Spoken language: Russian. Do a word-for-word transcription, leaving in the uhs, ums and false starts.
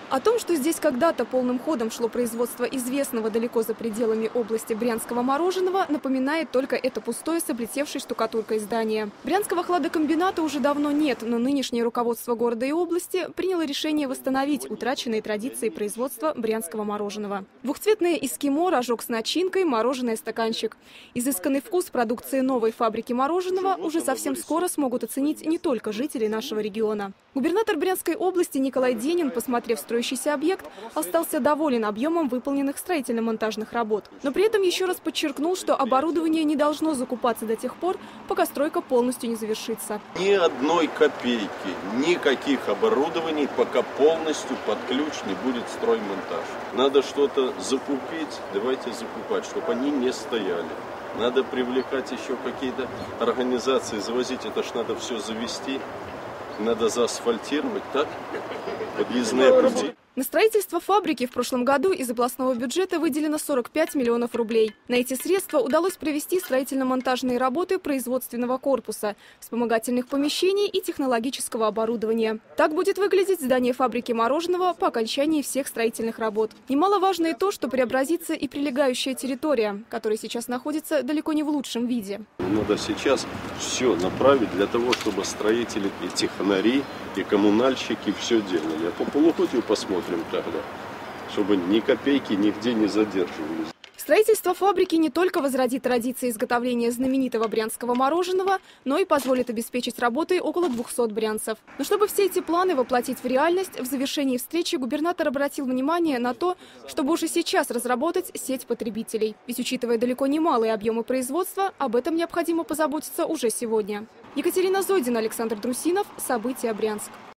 О том, что здесь когда-то полным ходом шло производство известного далеко за пределами области брянского мороженого, напоминает только это пустое с облетевшей штукатуркой здание. Брянского хладокомбината уже давно нет, но нынешнее руководство города и области приняло решение восстановить утраченные традиции производства брянского мороженого. Двухцветное эскимо, рожок с начинкой, мороженое стаканчик. Изысканный вкус продукции новой фабрики мороженого уже совсем скоро смогут оценить не только жители нашего региона. Губернатор Брянской области Николай Денин, посмотрев строящийся объект, остался доволен объемом выполненных строительно-монтажных работ. Но при этом еще раз подчеркнул, что оборудование не должно закупаться до тех пор, пока стройка полностью не завершится. Ни одной копейки, никаких оборудований, пока полностью под ключ не будет строймонтаж. Надо что-то закупить, давайте закупать, чтобы они не стояли. Надо привлекать еще какие-то организации, завозить, это ж надо все завести. Надо заасфальтировать, так? Подъездные пути. На строительство фабрики в прошлом году из областного бюджета выделено сорок пять миллионов рублей. На эти средства удалось провести строительно-монтажные работы производственного корпуса, вспомогательных помещений и технологического оборудования. Так будет выглядеть здание фабрики мороженого по окончании всех строительных работ. Немаловажно и то, что преобразится и прилегающая территория, которая сейчас находится далеко не в лучшем виде. Надо сейчас все направить для того, чтобы строители и технари, и коммунальщики все делали. А по полугодию посмотрим тогда, чтобы ни копейки нигде не задерживались. Строительство фабрики не только возродит традиции изготовления знаменитого брянского мороженого, но и позволит обеспечить работой около двухсот брянцев. Но чтобы все эти планы воплотить в реальность, в завершении встречи губернатор обратил внимание на то, чтобы уже сейчас разработать сеть потребителей. Ведь, учитывая далеко немалые объемы производства, об этом необходимо позаботиться уже сегодня. Екатерина Зойдина, Александр Друсинов. События Брянск.